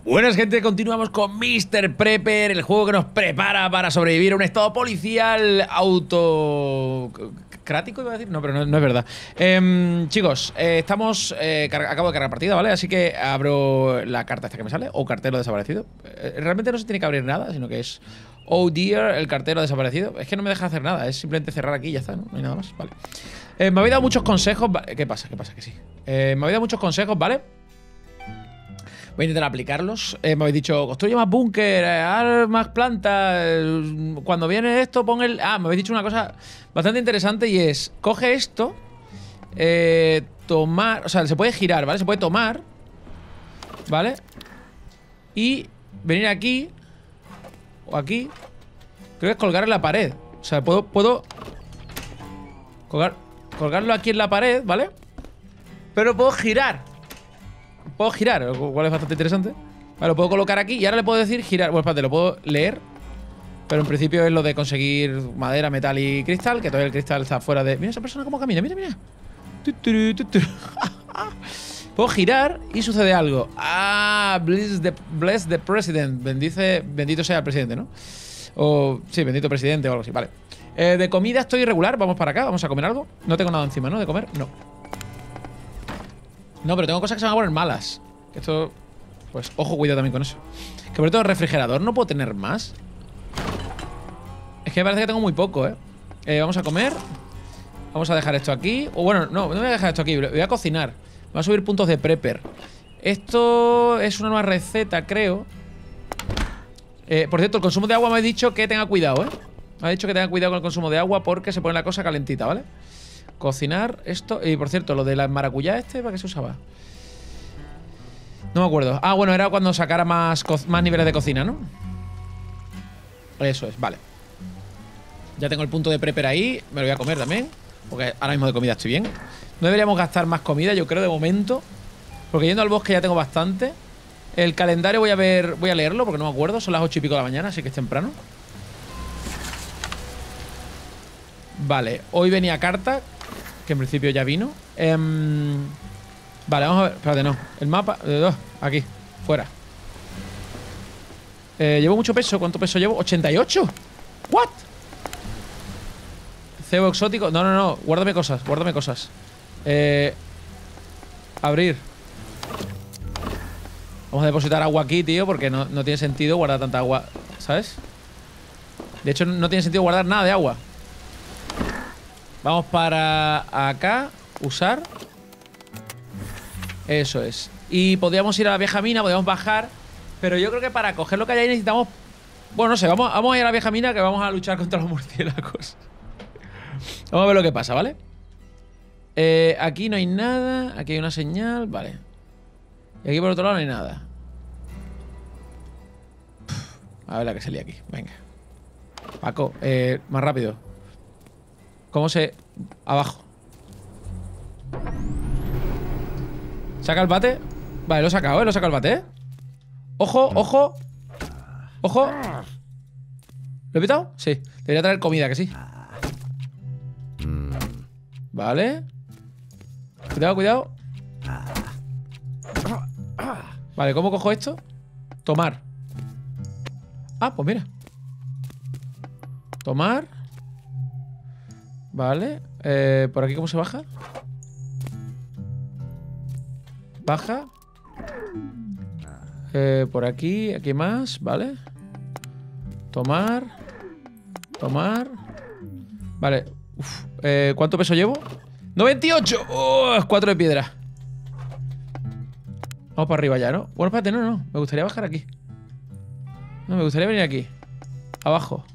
Buenas, gente, continuamos con Mr. Prepper, el juego que nos prepara para sobrevivir a un estado policial autocrático, iba a decir. No, pero no es verdad. Chicos, estamos. Acabo de cargar partida, ¿vale? Así que abro la carta esta que me sale, o cartero desaparecido. Realmente no se tiene que abrir nada, sino que es oh dear, el cartero desaparecido. Es que no me deja hacer nada, es simplemente cerrar aquí y ya está, ¿no? No hay nada más, vale. Me habéis dado muchos consejos. ¿Qué pasa? ¿Qué pasa? Que sí. Me habéis dado muchos consejos, ¿vale? Voy a intentar aplicarlos. Me habéis dicho, construye más búnker, haz más plantas. Cuando viene esto, pon el... Ah, me habéis dicho una cosa bastante interesante y es, coge esto, tomar... O sea, se puede girar, ¿vale? Se puede tomar, ¿vale? Y venir aquí, o aquí, creo que es colgar en la pared. O sea, puedo colgarlo aquí en la pared, ¿vale? Pero puedo girar. Puedo girar, lo cual es bastante interesante. Vale, lo puedo colocar aquí y ahora le puedo decir girar. Bueno, espérate, lo puedo leer. Pero en principio es lo de conseguir madera, metal y cristal. Que todavía el cristal está fuera de... Mira esa persona cómo camina, mira, mira. Puedo girar y sucede algo. Ah, bless the president. Bendito sea el presidente, ¿no? O sí, bendito presidente o algo así, vale. De comida estoy irregular, vamos para acá, vamos a comer algo. No tengo nada encima, ¿no? De comer, no. No, pero tengo cosas que se van a poner malas. Esto, pues, ojo, cuidado también con eso. Que por cierto, el refrigerador no puedo tener más. Es que me parece que tengo muy poco, ¿eh? Vamos a comer. Vamos a dejar esto aquí. O bueno, no voy a dejar esto aquí. Voy a cocinar. Voy a subir puntos de prepper. Esto es una nueva receta, creo. Por cierto, el consumo de agua me ha dicho que tenga cuidado, ¿eh? Me ha dicho que tenga cuidado con el consumo de agua porque se pone la cosa calentita, ¿vale? Cocinar esto. Y por cierto, lo de la maracuyá ¿para qué se usaba? No me acuerdo. Ah, bueno, era cuando sacara más niveles de cocina, ¿no? Eso es, vale. Ya tengo el punto de prepper ahí. Me lo voy a comer también, porque ahora mismo de comida estoy bien. No deberíamos gastar más comida, yo creo, de momento, porque yendo al bosque ya tengo bastante. El calendario voy a leerlo, porque no me acuerdo. Son las 8 y pico de la mañana, así que es temprano. Vale, hoy venía carta, que en principio ya vino. Vale, vamos a ver. Espérate, no. El mapa. Aquí, fuera. Llevo mucho peso. ¿Cuánto peso llevo? ¡88! ¿What? Cebo exótico. No. Guárdame cosas. Abrir. Vamos a depositar agua aquí, tío, porque no tiene sentido guardar tanta agua, ¿sabes? De hecho, no tiene sentido guardar nada de agua. Vamos para acá. Usar. Eso es. Y podríamos ir a la vieja mina, podríamos bajar. Pero yo creo que para coger lo que hay ahí necesitamos... Bueno, no sé, vamos a ir a la vieja mina, que vamos a luchar contra los murciélagos. Vamos a ver lo que pasa, ¿vale? Aquí no hay nada. Aquí hay una señal, vale. Y aquí por otro lado no hay nada. A ver la que salía aquí, venga. Paco, más rápido. ¿Cómo se...? Abajo. ¿Saca el bate? Vale, lo he sacado, lo he sacado el bate, Ojo, ojo. Ojo. ¿Lo he pitado? Sí. Debería traer comida, que sí. Vale. Cuidado. Vale, ¿cómo cojo esto? Tomar. Ah, pues mira. Tomar. Vale. ¿Por aquí cómo se baja? Baja. Por aquí más, ¿vale? Tomar. Vale. Uf. ¿Cuánto peso llevo? ¡98! ¡Oh! 4 de piedra. Vamos para arriba ya, ¿no? Bueno, espérate, no. Me gustaría bajar aquí. No, me gustaría venir aquí. Abajo.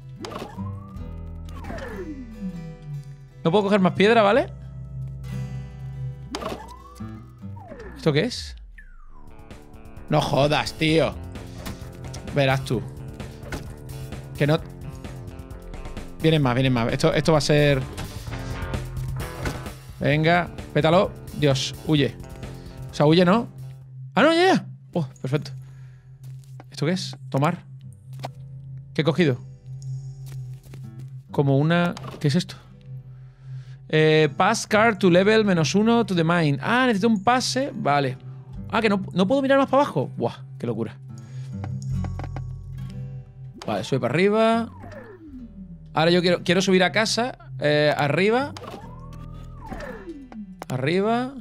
No puedo coger más piedra, ¿vale? ¿Esto qué es? No jodas, tío. Verás tú. Que no... Vienen más. Esto va a ser... Venga, pétalo. Dios, huye. O sea, huye, ¿no? Ah, no, ya. Oh, perfecto. ¿Esto qué es? Tomar. ¿Qué he cogido? Como una... ¿Qué es esto? Pass card to level -1 to the mine. Ah, necesito un pase. Vale. Ah, que no puedo mirar más para abajo. Buah, qué locura. Vale, sube para arriba. Ahora yo quiero subir a casa. Arriba. Arriba.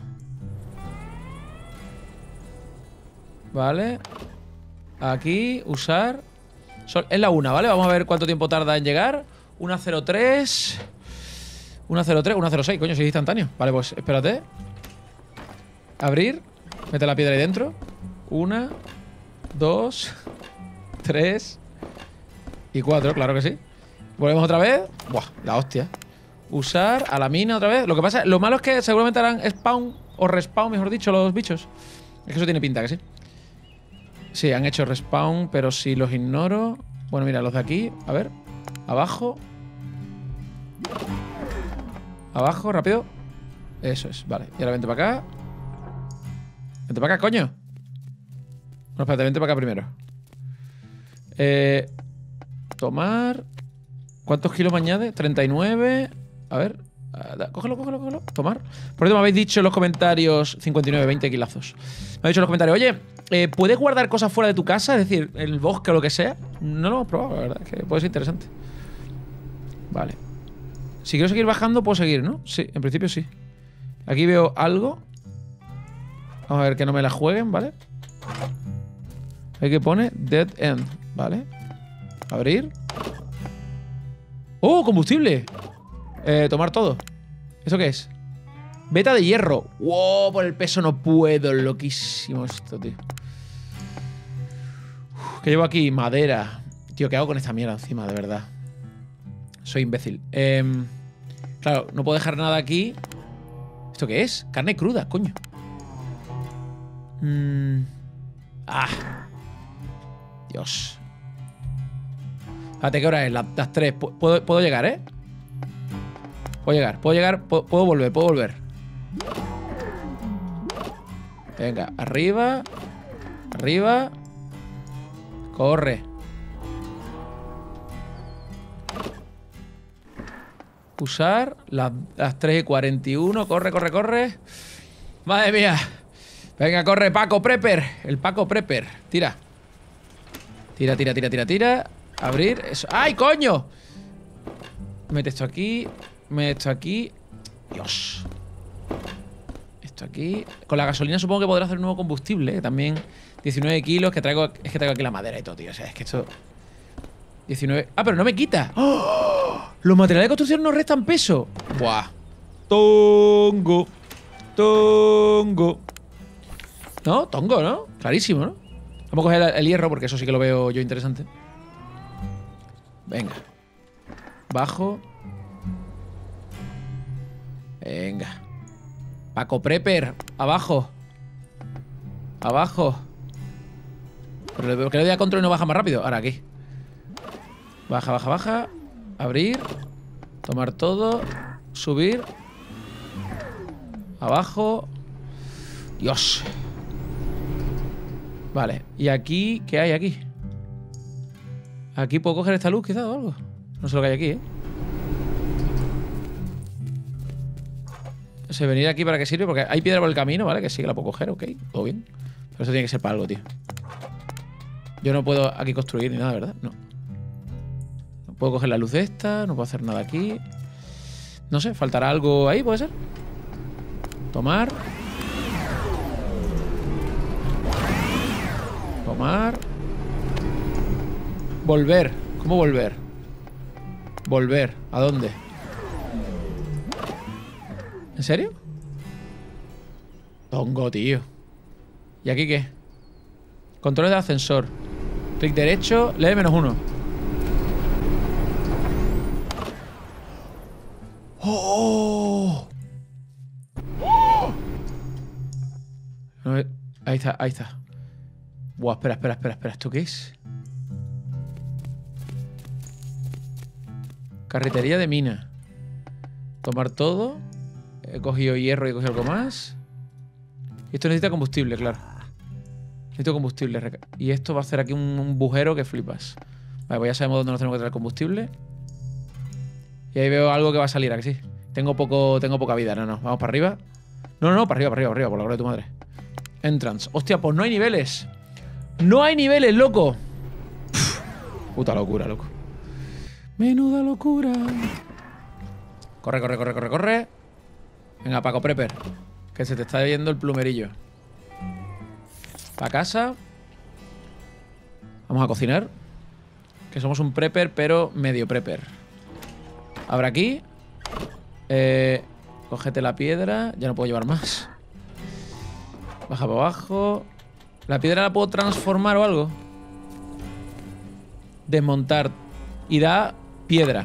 Vale. Aquí, usar. Es la 1, ¿vale? Vamos a ver cuánto tiempo tarda en llegar. 1:03. 1:03, 1:06, coño, si es instantáneo. Vale, pues espérate. Abrir. Mete la piedra ahí dentro. 1, 2, 3 y 4, claro que sí. Volvemos otra vez. Buah, la hostia. Usar a la mina otra vez. Lo malo es que seguramente harán spawn o respawn, mejor dicho, los bichos. Es que eso tiene pinta, que sí. Sí, han hecho respawn, pero si los ignoro. Bueno, mira, los de aquí. A ver. Abajo. Abajo, rápido. Eso es, vale. Y ahora vente para acá. Vente para acá, coño. No, espérate, vente para acá primero. Tomar. ¿Cuántos kilos me añade? 39. A ver. Cógelo. Tomar. Por cierto, me habéis dicho en los comentarios 59, 20 kilazos. Me habéis dicho en los comentarios, oye, ¿puedes guardar cosas fuera de tu casa? Es decir, en el bosque o lo que sea. No lo hemos probado, la verdad. Que puede ser interesante. Vale. Si quiero seguir bajando, puedo seguir, ¿no? Sí, en principio sí. Aquí veo algo. Vamos a ver que no me la jueguen, ¿vale? Hay que pone Dead End, ¿vale? Abrir. ¡Oh, combustible! Tomar todo. ¿Eso qué es? Beta de hierro. ¡Wow! Por el peso no puedo. Loquísimo esto, tío. ¿Qué llevo aquí? Madera. Tío, ¿qué hago con esta mierda encima, de verdad? Soy imbécil. Claro, no puedo dejar nada aquí. ¿Esto qué es? Carne cruda, coño. Dios. Espérate, ¿qué hora es? Las 3. ¿Puedo llegar, eh? Puedo llegar. Puedo volver. Venga, arriba. Arriba. Corre. Usar las 3:41. Corre. Madre mía. Venga, corre, Paco Prepper. El Paco Prepper. Tira. Tira. Abrir. Eso. ¡Ay, coño! Mete esto aquí. Dios. Esto aquí. Con la gasolina supongo que podrá hacer un nuevo combustible, ¿eh? También 19 kilos. Es que traigo aquí la madera y todo, tío. O sea, es que esto... 19... ¡Ah, pero no me quita! ¡Oh! Los materiales de construcción no restan peso. ¡Buah! Tongo. ¿No? Tongo, ¿no? Clarísimo, ¿no? Vamos a coger el hierro porque eso sí que lo veo yo interesante. Venga. Bajo. Venga. Paco Prepper. Abajo. Pero que le doy a control y no baja más rápido. Ahora aquí. Baja. Abrir. Tomar todo. Subir. Abajo. Dios. Vale. ¿Y aquí? ¿Qué hay aquí? ¿Aquí puedo coger esta luz quizás o algo? No sé lo que hay aquí, ¿eh? O sea, venir aquí para qué sirve. Porque hay piedra por el camino, ¿vale? Que sí que la puedo coger, ok. Todo bien. Pero esto tiene que ser para algo, tío. Yo no puedo aquí construir ni nada, ¿verdad? No. No puedo coger la luz esta. No puedo hacer nada aquí. No sé, faltará algo ahí, ¿puede ser? Tomar. Volver. ¿Cómo volver? Volver. ¿A dónde? ¿En serio? Tongo, tío. ¿Y aquí qué? Controles de ascensor. Clic derecho. Lee -1. ¡Oh! ¡Oh! No, ahí está. Buah, espera. ¿Esto qué es? Carretería de mina. Tomar todo. He cogido hierro y he cogido algo más. Y esto necesita combustible, claro. Necesito combustible. Y esto va a hacer aquí un bujero que flipas. Vale, pues ya sabemos dónde nos tenemos que traer combustible. Y ahí veo algo que va a salir, ¿a que sí? Tengo poca vida. No. Vamos para arriba. No, para arriba, por la gloria de tu madre. Entrance. Hostia, pues no hay niveles. No hay niveles, loco. Puta locura, loco. Menuda locura. Corre, corre, corre, corre, corre. Venga, Paco Prepper. Que se te está yendo el plumerillo. Pa' casa. Vamos a cocinar. Que somos un prepper, pero medio prepper. Abre aquí. Cógete la piedra. Ya no puedo llevar más. Baja para abajo. ¿La piedra la puedo transformar o algo? Desmontar. Y da piedra.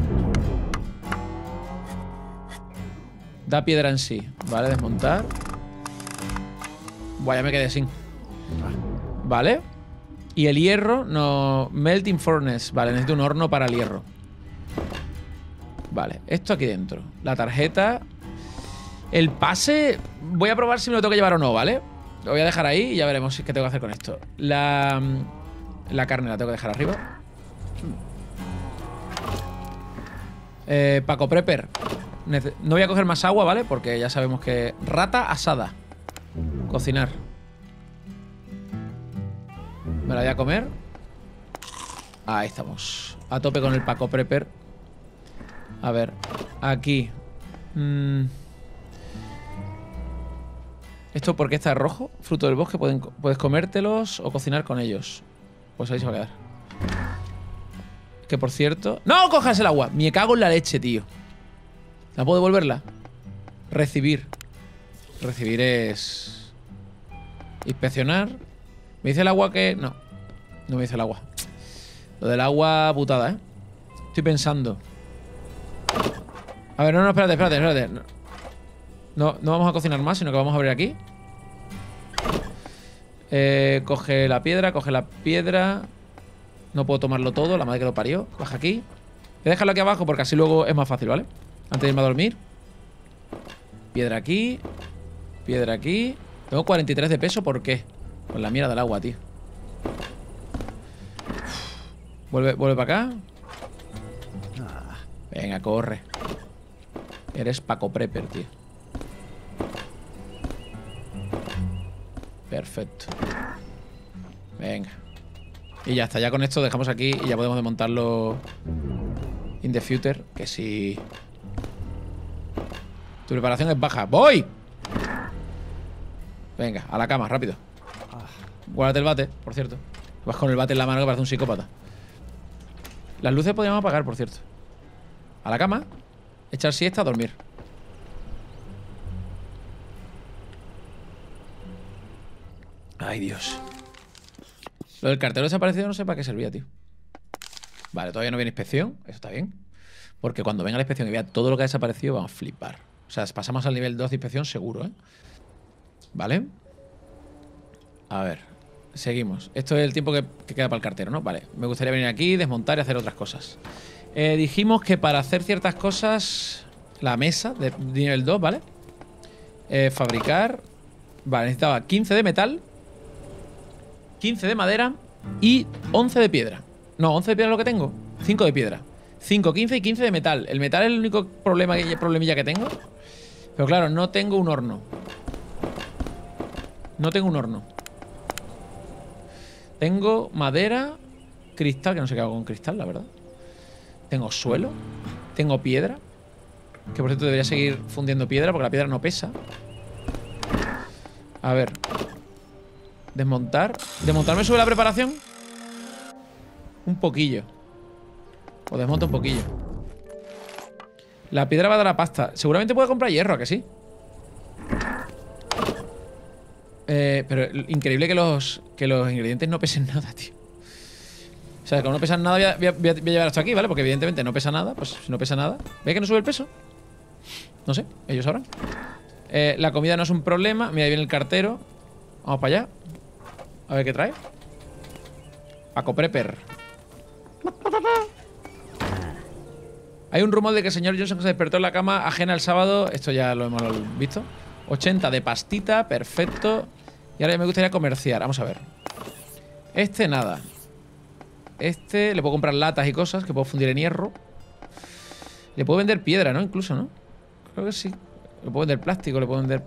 Da piedra en sí. Vale, desmontar. Buah, ya me quedé sin. Vale. Y el hierro, no. Melting Furnace. Vale, necesito un horno para el hierro. Vale, esto aquí dentro. La tarjeta. El pase. Voy a probar si me lo tengo que llevar o no, ¿vale? Lo voy a dejar ahí y ya veremos qué tengo que hacer con esto. La carne la tengo que dejar arriba. Paco Prepper. No voy a coger más agua, ¿vale? Porque ya sabemos que... Rata asada. Cocinar. Me la voy a comer. Ahí estamos. A tope con el Paco Prepper. A ver. Aquí. ¿Esto por qué está rojo? Fruto del bosque. Puedes comértelos o cocinar con ellos. Pues ahí se va a quedar. Que por cierto... ¡No cojas el agua! Me cago en la leche, tío. ¿La puedo devolverla? Recibir. Recibir es... Inspeccionar. ¿Me dice el agua que...? No. No me dice el agua. Lo del agua, putada, ¿eh? Estoy pensando. A ver, no, espérate, espérate, espérate. No vamos a cocinar más, sino que vamos a abrir aquí. Coge la piedra, coge la piedra. No puedo tomarlo todo, la madre que lo parió. Baja aquí. Voy a dejarlo aquí abajo porque así luego es más fácil, ¿vale? Antes de irme a dormir. Piedra aquí. Piedra aquí. Tengo 43 de peso, ¿por qué? Con la mierda del agua, tío. Vuelve para acá. Venga, corre. Eres Paco Prepper, tío. Perfecto. Venga. Y ya está, ya con esto dejamos aquí y ya podemos desmontarlo in the future. Que si... Tu preparación es baja. ¡Voy! Venga, a la cama, rápido. Guárdate el bate, por cierto. Vas con el bate en la mano que parece un psicópata. Las luces podríamos apagar, por cierto. A la cama. Echar siesta, a dormir. Ay, Dios. Lo del cartero desaparecido no sé para qué servía, tío. Vale, todavía no viene inspección. Eso está bien. Porque cuando venga la inspección y vea todo lo que ha desaparecido, vamos a flipar. O sea, pasamos al nivel 2 de inspección seguro, ¿eh? Vale. A ver. Seguimos. Esto es el tiempo que queda para el cartero, ¿no? Vale. Me gustaría venir aquí, desmontar y hacer otras cosas. Dijimos que para hacer ciertas cosas... La mesa de nivel 2, ¿vale? Fabricar... Vale, necesitaba 15 de metal, 15 de madera y 11 de piedra. No, 11 de piedra es lo que tengo. 5 de piedra. 5, 15 y 15 de metal. El metal es el único problemilla que tengo. Pero claro, no tengo un horno. No tengo un horno. Tengo madera, cristal, que no sé qué hago con cristal, la verdad. Tengo suelo. Tengo piedra. Que por cierto debería seguir fundiendo piedra porque la piedra no pesa. A ver. Desmontar. ¿Desmontar me sube la preparación? Un poquillo. O desmonta un poquillo. La piedra va a dar la pasta. Seguramente puedo comprar hierro, ¿a que sí? Pero increíble que los ingredientes no pesen nada, tío. O sea, como no pesan nada, voy a llevar esto aquí, ¿vale? Porque evidentemente no pesa nada. Pues si no pesa nada. ¿Ves que no sube el peso? No sé, ellos sabrán. La comida no es un problema. Mira, ahí viene el cartero. Vamos para allá. A ver qué trae. Paco Prepper. Hay un rumor de que el señor Johnson se despertó en la cama ajena el sábado. Esto ya lo hemos visto. 80 de pastita, perfecto. Y ahora me gustaría comerciar. Vamos a ver. Este nada. Este le puedo comprar latas y cosas que puedo fundir en hierro. Le puedo vender piedra, ¿no? Incluso, ¿no? Creo que sí. Le puedo vender plástico, le puedo vender...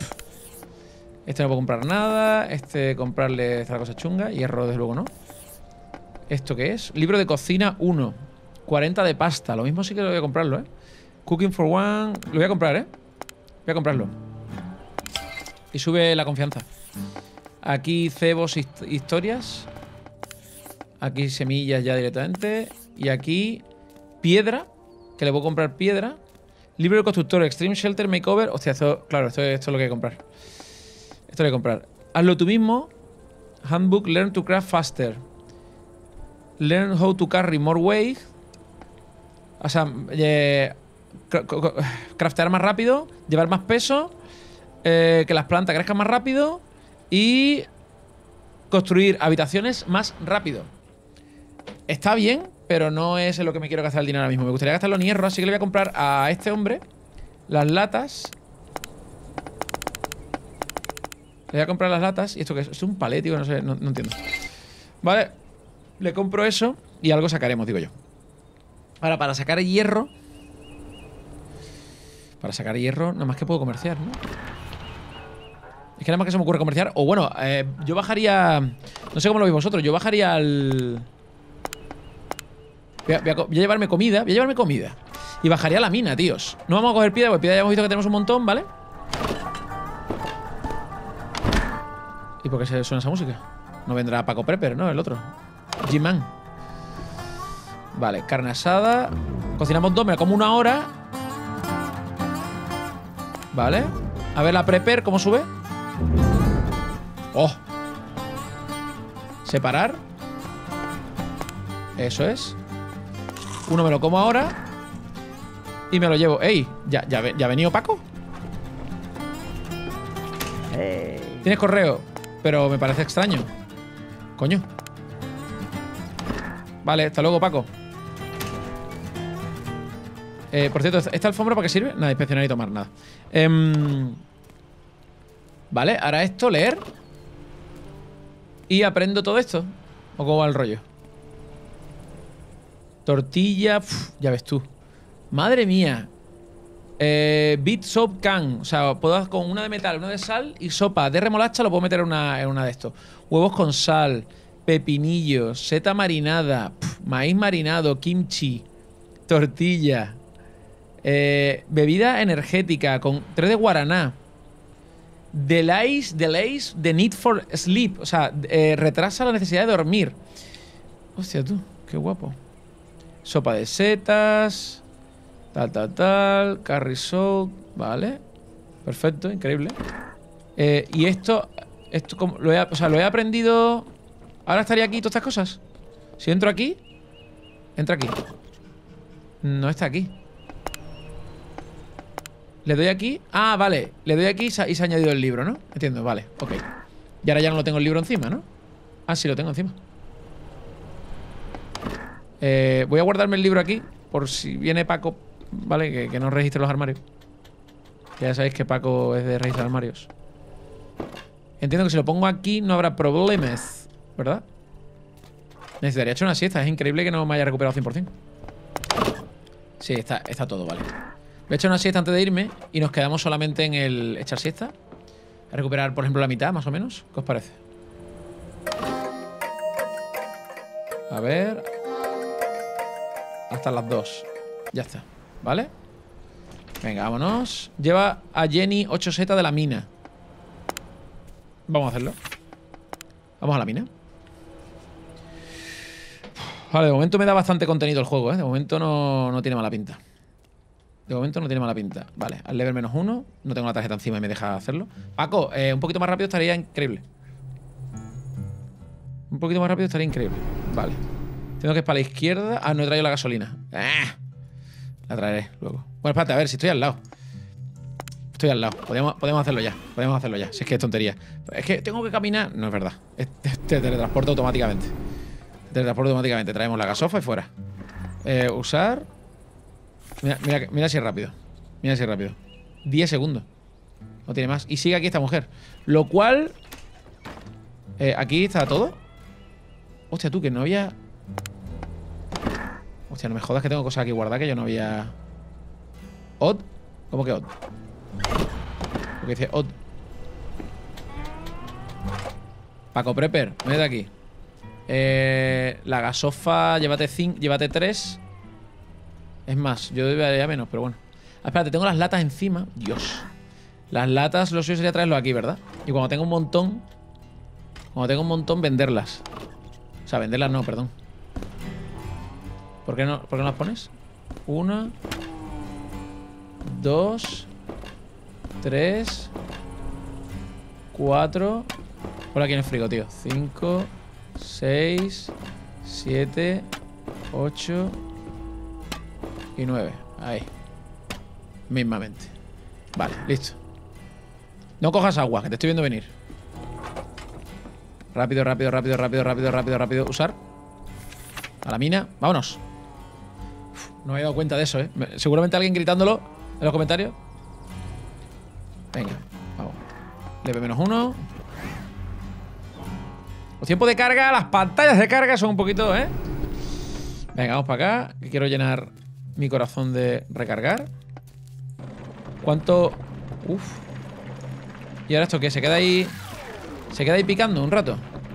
Este no puedo comprar nada. Este comprarle esta cosa chunga. Hierro, desde luego, ¿no? ¿Esto qué es? Libro de cocina 1. 40 de pasta. Lo mismo sí que lo voy a comprarlo, ¿eh? Cooking for one. Lo voy a comprar, ¿eh? Voy a comprarlo. Y sube la confianza. Aquí cebos, historias. Aquí semillas ya directamente. Y aquí piedra. Que le voy a comprar piedra. Libro de constructor, Extreme Shelter Makeover. Hostia, esto, claro, esto es lo que hay que comprar. Esto lo hay que comprar. Hazlo tú mismo. Handbook, Learn to Craft Faster. Learn how to carry more weight. O sea, craftear más rápido. Llevar más peso. Que las plantas crezcan más rápido. Y construir habitaciones más rápido. Está bien, pero no es en lo que me quiero gastar el dinero ahora mismo. Me gustaría gastarlo en hierro, así que le voy a comprar a este hombre las latas. Le voy a comprar las latas. ¿Y esto qué es? ¿Es un palé, tío? No sé, no entiendo. Vale, le compro eso y algo sacaremos, digo yo. Ahora, para sacar hierro... Para sacar hierro, nada más que puedo comerciar, ¿no? Es que nada más que se me ocurre comerciar. O bueno, yo bajaría... No sé cómo lo veis vosotros. Yo bajaría al... Voy a llevarme comida. Voy a llevarme comida. Y bajaría a la mina, tíos. No vamos a coger piedra, porque piedra ya hemos visto que tenemos un montón, ¿vale? ¿Y por qué se suena esa música? No vendrá Paco Prepper, ¿no? El otro. G-Man. Vale, carne asada. Cocinamos 2, me la como 1 hora. Vale. A ver la Prepper, ¿cómo sube? ¡Oh! Separar. Eso es. 1 me lo como ahora. Y me lo llevo. ¡Ey! ¿Ya ha venido Paco? Hey. Tienes correo. Pero me parece extraño. Coño. Vale, hasta luego, Paco. Por cierto, ¿esta alfombra para qué sirve? Nada, inspeccionar y tomar, nada. Vale, ahora esto, leer. Y aprendo todo esto. ¿O cómo va el rollo? Tortilla, ya ves tú. Madre mía. Beet soap can. O sea, puedo con una de metal, una de sal y sopa de remolacha lo puedo meter en una de estos. Huevos con sal, pepinillos, seta marinada, maíz marinado, kimchi, tortilla, bebida energética con 3 de guaraná. Delays the need for sleep. O sea, retrasa la necesidad de dormir. Hostia, tú, qué guapo. Sopa de setas. Tal. Curry salt. Vale. Perfecto, increíble. Y esto como lo he aprendido. Ahora estaría aquí todas estas cosas. Si entro aquí. Entra aquí. No está aquí. Le doy aquí. Ah, vale. Le doy aquí y se ha añadido el libro, ¿no? Entiendo, vale, ok. Y ahora ya no lo tengo el libro encima, ¿no? Ah, sí, lo tengo encima. Voy a guardarme el libro aquí. Por si viene Paco. Vale, que no registre los armarios. Ya sabéis que Paco es de registrar armarios. Entiendo que si lo pongo aquí no habrá problemas, ¿verdad? Necesitaría echar una siesta. Es increíble que no me haya recuperado 100%. Sí, está todo, vale. Voy a echar una siesta antes de irme y nos quedamos solamente en el echar siesta. A recuperar, por ejemplo, la mitad, más o menos. ¿Qué os parece? A ver. Hasta las 2. Ya está. ¿Vale? Venga, vámonos. Lleva a Jenny 8 setas de la mina. Vamos a hacerlo. Vamos a la mina. Vale, de momento me da bastante contenido el juego, ¿eh? De momento no tiene mala pinta. De momento no tiene mala pinta. Vale, al level -1. No tengo la tarjeta encima y me deja hacerlo. Paco, un poquito más rápido estaría increíble. Un poquito más rápido estaría increíble. Vale. Tengo que ir para la izquierda. Ah, no he traído la gasolina. La traeré luego. Bueno, espérate, a ver si estoy al lado. Estoy al lado. Podemos hacerlo ya. Podemos hacerlo ya. Si es que es tontería. Es que tengo que caminar. No es verdad. Te teletransporta automáticamente. Te teletransporta automáticamente. Traemos la gasofa y fuera. Usar. Mira si es rápido. Mira si es rápido. 10 segundos. No tiene más. Y sigue aquí esta mujer. Lo cual. Aquí está todo. Hostia, tú, que no había. Hostia, no me jodas que tengo cosas aquí guardadas que yo no había. ¿Odd? ¿Cómo que odd? Porque dice odd. Paco Prepper, ven de aquí. La gasofa, llévate 3. Es más, yo debería menos, pero bueno. Ah, espérate, tengo las latas encima. Dios. Las latas, lo suyo sería traerlo aquí, ¿verdad? Y cuando tenga un montón... venderlas. O sea, venderlas no, perdón. ¿Por qué no las pones? 1, 2, 3, 4. Por aquí en el frigo, tío. 5, 6, 7, 8 y 9. Ahí. Mismamente. Vale, listo. No cojas agua, que te estoy viendo venir. Rápido. Usar. A la mina. Vámonos. No me he dado cuenta de eso, ¿eh? Seguramente alguien gritándolo en los comentarios. Venga, vamos. Leve -1. Los tiempos de carga, las pantallas de carga son un poquito, ¿eh? Venga, vamos para acá. Que quiero llenar mi corazón de recargar. ¿Cuánto? Uf. ¿Y ahora esto qué? ¿Se queda ahí? ¿Se queda ahí picando un rato?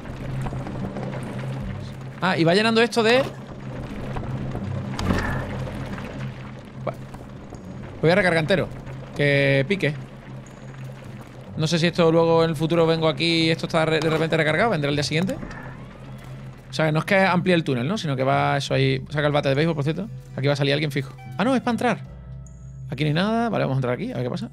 Ah, y va llenando esto de... Voy a recargar entero. Que pique. No sé si esto luego en el futuro vengo aquí y esto está de repente recargado. ¿Vendrá el día siguiente? O sea, no es que amplíe el túnel, ¿no? Sino que va eso ahí. Saca el bate de béisbol, por cierto. Aquí va a salir alguien fijo. Ah, no, es para entrar. Aquí no hay nada. Vale, vamos a entrar aquí. A ver qué pasa.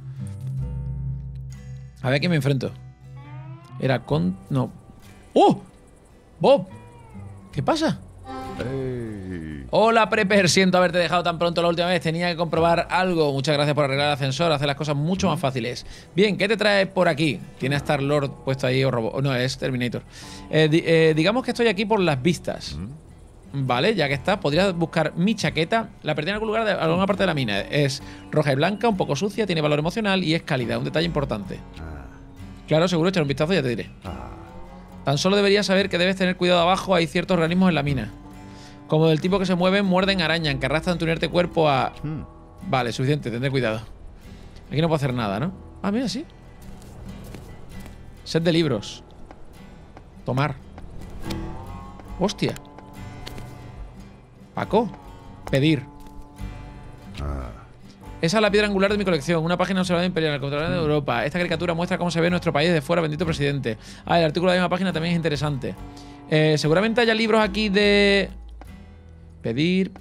A ver a quién me enfrento. Era con... No. ¡Oh! ¡Bob! ¿Qué pasa? Hola, Prepper. Siento haberte dejado tan pronto la última vez. Tenía que comprobar algo. Muchas gracias por arreglar el ascensor. Hacer las cosas mucho más fáciles. Bien, ¿qué te trae por aquí? Tiene a Star-Lord puesto ahí o robot. No, es Terminator. Digamos que estoy aquí por las vistas. Vale, ya que está, podrías buscar mi chaqueta. La perdí en algún lugar de alguna parte de la mina. Es roja y blanca, un poco sucia, tiene valor emocional y es cálida. Un detalle importante. Claro, seguro, echar un vistazo y ya te diré. Tan solo deberías saber que debes tener cuidado abajo. Hay ciertos organismos en la mina. Como del tipo que se mueven, muerden, arañan, que arrastran tu inerte cuerpo a... Vale, suficiente, tendré cuidado. Aquí no puedo hacer nada, ¿no? Ah, mira, sí. Set de libros. Tomar. Hostia. Paco. Pedir. Esa es la piedra angular de mi colección. Una página observada imperial, el control de Europa. Esta caricatura muestra cómo se ve nuestro país de fuera, bendito presidente. Ah, el artículo de la misma página también es interesante. Seguramente haya libros aquí de... Pedir.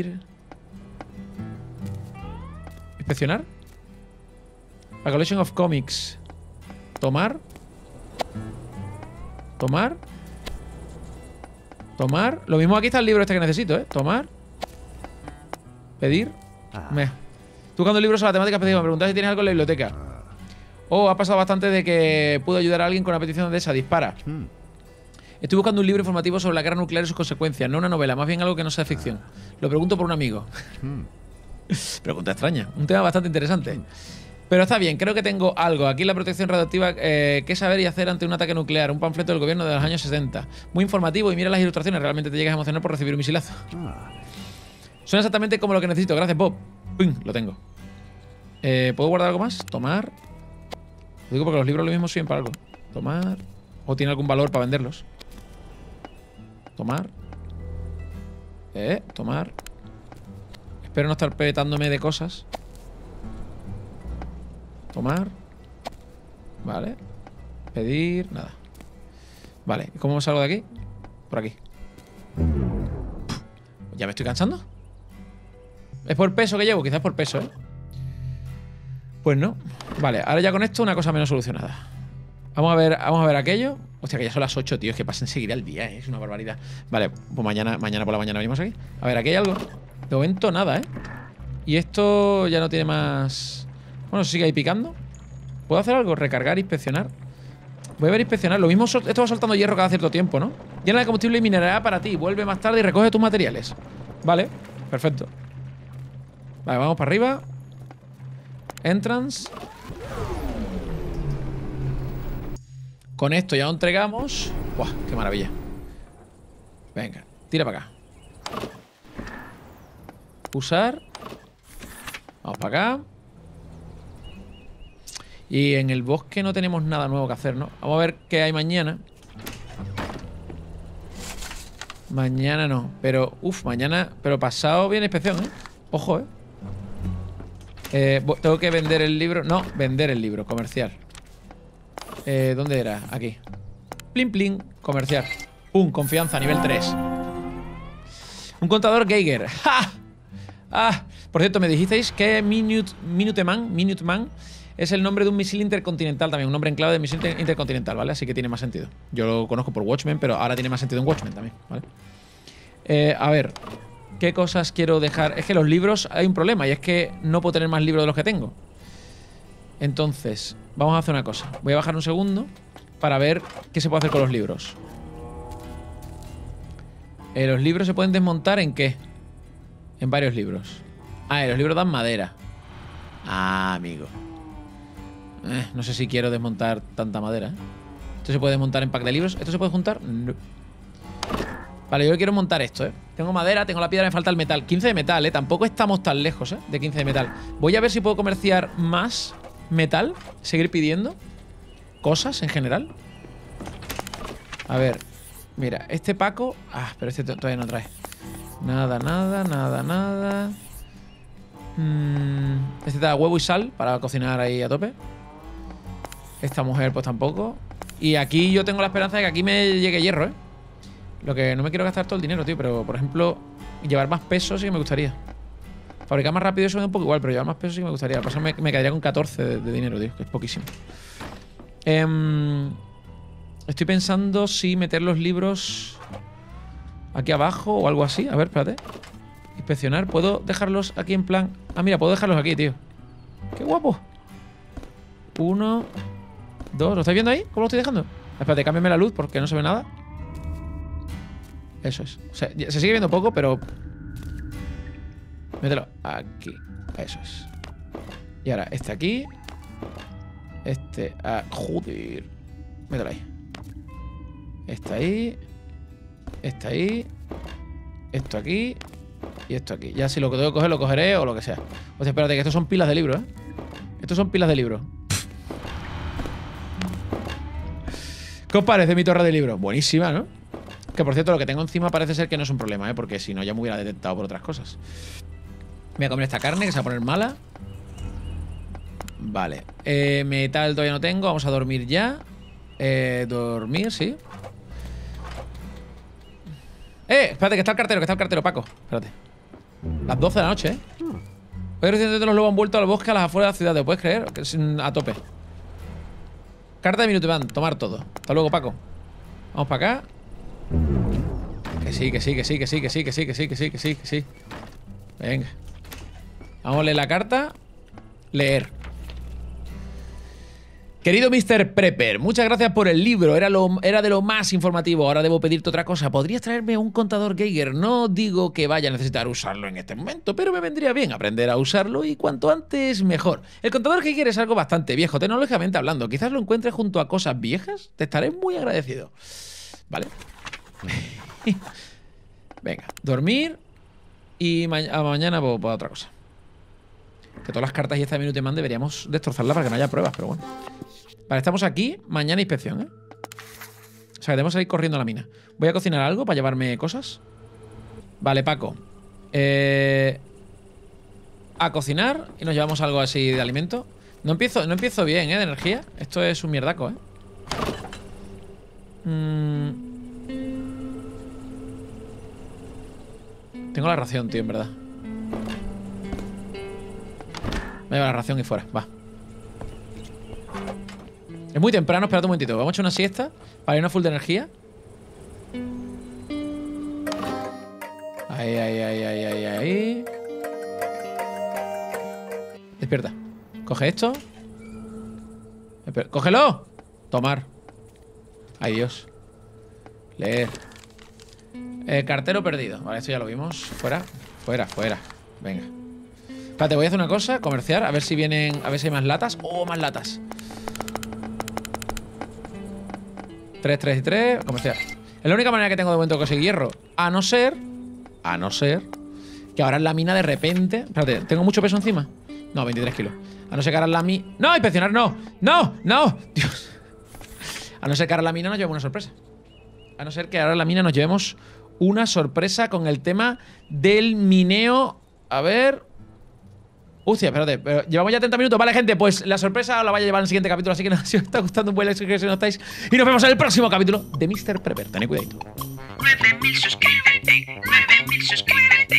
Inspeccionar. A collection of comics. Tomar. Lo mismo aquí está el libro este que necesito, ¿eh? Tomar. Pedir. Tú buscando libros sobre la temática específica. Me preguntas si tienes algo en la biblioteca. Ha pasado bastante de que pude ayudar a alguien con una petición de esa. Dispara. Estoy buscando un libro informativo sobre la guerra nuclear y sus consecuencias. No una novela, más bien algo que no sea ficción. Lo pregunto por un amigo. Pregunta extraña. Un tema bastante interesante. Pero está bien, creo que tengo algo. Aquí la protección radioactiva, qué saber y hacer ante un ataque nuclear. Un panfleto del gobierno de los años 60. Muy informativo y mira las ilustraciones. Realmente te llegas a emocionar por recibir un misilazo. Suena exactamente como lo que necesito. Gracias, Bob. ¡Pum! Lo tengo. ¿Puedo guardar algo más? Tomar. Lo digo porque los libros lo mismo sirven para algo. Tomar. O tiene algún valor para venderlos. Tomar. Tomar. Espero no estar petándome de cosas. Tomar. Vale. Pedir. Nada. Vale. ¿Y cómo salgo de aquí? Por aquí. ¿Ya me estoy cansando? ¿Es por peso que llevo? Quizás por peso, ¿eh? Pues no. Vale, ahora ya con esto una cosa menos solucionada. Vamos a ver aquello. Hostia, que ya son las 8, tío. Es que pasa enseguida el día, ¿eh? Es una barbaridad. Vale, pues mañana por la mañana venimos aquí. A ver, aquí hay algo. De momento nada, ¿eh? Y esto ya no tiene más... Bueno, sigue ahí picando. ¿Puedo hacer algo? Recargar, inspeccionar. Voy a ver inspeccionar. Lo mismo, esto va soltando hierro cada cierto tiempo, ¿no? Llena de combustible y mineralidad para ti. Vuelve más tarde y recoge tus materiales. Vale, perfecto. Vale, vamos para arriba. Entrance. Con esto ya lo entregamos. ¡Buah! ¡Qué maravilla! Venga, tira para acá. Usar. Vamos para acá. Y en el bosque no tenemos nada nuevo que hacer, ¿no? Vamos a ver qué hay mañana. Mañana no. Pero, mañana... Pero pasado viene inspección, ¿eh? Ojo, tengo que vender el libro. No, vender el libro, comercial. ¿Dónde era? Aquí. Plin, plin, comercial. Pum, confianza, nivel 3. Un contador Geiger. ¡Ja! Ah, por cierto, me dijisteis que Minuteman es el nombre de un misil intercontinental también. Un nombre en clave de misil intercontinental, ¿vale? Así que tiene más sentido. Yo lo conozco por Watchmen, pero ahora tiene más sentido en Watchmen también, ¿vale? A ver, ¿qué cosas quiero dejar? Es que los libros hay un problema y es que no puedo tener más libros de los que tengo. Entonces, vamos a hacer una cosa. Voy a bajar un segundo para ver qué se puede hacer con los libros. ¿Los libros se pueden desmontar en qué? En varios libros. Ah, y los libros dan madera. Ah, amigo. No sé si quiero desmontar tanta madera, ¿eh? ¿Esto se puede desmontar en pack de libros? ¿Esto se puede juntar? No. Vale, yo quiero montar esto, ¿eh? Tengo madera, tengo la piedra, me falta el metal. 15 de metal, ¿eh? Tampoco estamos tan lejos, ¿eh? De 15 de metal. Voy a ver si puedo comerciar más metal. Seguir pidiendo cosas en general. A ver. Mira, este Paco... Ah, pero este todavía no trae. Nada, nada, nada, nada. Este te da huevo y sal para cocinar ahí a tope. Esta mujer pues tampoco. Y aquí yo tengo la esperanza de que aquí me llegue hierro, ¿eh? Lo que no me quiero gastar todo el dinero, tío. Pero, por ejemplo, llevar más peso sí que me gustaría. Fabricar más rápido eso me da un poco igual, pero llevar más peso sí que me gustaría. Por eso me quedaría con 14 de dinero, tío, que es poquísimo. Estoy pensando si meter los libros aquí abajo o algo así. A ver, espérate. Inspeccionar. ¿Puedo dejarlos aquí en plan...? Ah, mira, puedo dejarlos aquí, tío. ¡Qué guapo! 1, 2... ¿Lo estáis viendo ahí? ¿Cómo lo estoy dejando? Espérate, cámbiame la luz porque no se ve nada. Eso es. O sea, se sigue viendo poco, pero... Mételo aquí. Eso es. Y ahora, este aquí. Este... joder. Mételo ahí. Este ahí. Este ahí. Esto aquí. Y esto aquí. Ya si lo que tengo que coger, lo cogeré o lo que sea. O sea, espérate, que estos son pilas de libro, ¿eh? Estos son pilas de libro. ¿Qué os parece mi torre de libro? Buenísima, ¿no? Que por cierto, lo que tengo encima parece ser que no es un problema, ¿eh? Porque si no ya me hubiera detectado por otras cosas. Voy a comer esta carne que se va a poner mala. Vale. Metal todavía no tengo. Vamos a dormir ya. Dormir, sí. Espérate, que está el cartero, Paco. Espérate. Las 12 de la noche, ¿eh? Hoy recientemente los lobos han vuelto al bosque a las afueras de la ciudad. ¿Te puedes creer? Que es a tope. Carta de Minuteman. Tomar todo. Hasta luego, Paco. Vamos para acá. Que sí, que sí, que sí, que sí, que sí, que sí, que sí, que sí, que sí, que sí. Venga. Vamos a leer la carta. Leer. Querido Mr. Prepper, muchas gracias por el libro. Era de lo más informativo. Ahora debo pedirte otra cosa. ¿Podrías traerme un contador Geiger? No digo que vaya a necesitar usarlo en este momento, pero me vendría bien aprender a usarlo y cuanto antes mejor. El contador Geiger es algo bastante viejo, tecnológicamente hablando. Quizás lo encuentres junto a cosas viejas. Te estaré muy agradecido. Vale. Venga, dormir. Y mañana voy para otra cosa. Que todas las cartas y esta Minuteman deberíamos destrozarla para que no haya pruebas, pero bueno. Vale, estamos aquí. Mañana inspección, ¿eh? O sea, que debemos salir corriendo a la mina. Voy a cocinar algo para llevarme cosas. Vale, Paco. A cocinar y nos llevamos algo así de alimento. No empiezo bien, ¿eh? De energía. Esto es un mierdaco, ¿eh? Tengo la ración, tío, en verdad. Me llevo la ración y fuera, va. Es muy temprano, espérate un momentito. Vamos a echar una siesta para ir a full de energía. Ahí, ahí, ahí, ahí, ahí, ahí. Despierta. Coge esto. ¡Cógelo! Tomar. Ay, Dios. Leer. Cartero perdido. Vale, esto ya lo vimos. Fuera, fuera, fuera. Venga. Espérate, voy a hacer una cosa. Comerciar. A ver si vienen. A ver si hay más latas. ¡Oh, más latas! 3, 3 y 3. Comerciar. Es la única manera que tengo de momento de conseguir hierro. A no ser que ahora en la mina de repente... Espérate, ¿tengo mucho peso encima? No, 23 kilos. A no ser que ahora en la mina... ¡No! ¡Inspeccionar no! ¡No! ¡No! Dios. A no ser que ahora en la mina nos llevemos una sorpresa. A no ser que ahora en la mina nos llevemos una sorpresa con el tema del mineo. A ver. Hostia, espérate, pero llevamos ya 30 minutos. Vale, gente, pues la sorpresa os la vaya a llevar en el siguiente capítulo. Así que nada, si os está gustando un buen like, suscribiros si no estáis. Y nos vemos en el próximo capítulo de Mr. Prepper. Tened cuidado. 9000 suscríbete, 9000 suscríbete.